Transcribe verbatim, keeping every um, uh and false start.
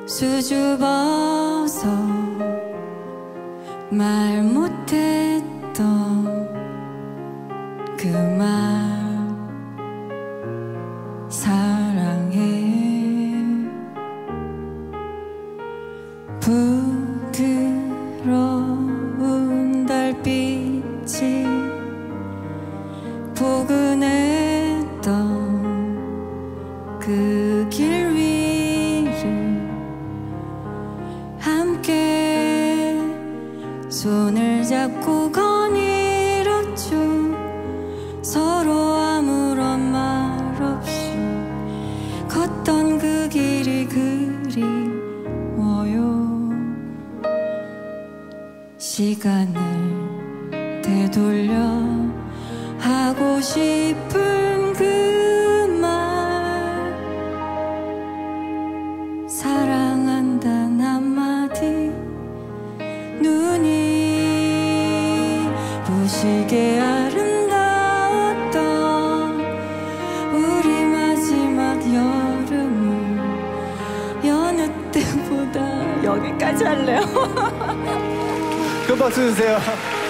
수줍어서 말 못했던 그 맘 사랑해. 부드러운 달빛이 포근했던 그 길 위를 함께 손을 잡고 거닐었죠. 서로 아무런 말 없이 걷던 그 길이 그리워요. 시간을 되돌려 하고 싶은 그 말, 사랑한단 한마디, 눈이 부시게 아름다웠던 우리 마지막 여름은 여느 때보다. 여기까지 할래요. 큰 박수 주세요.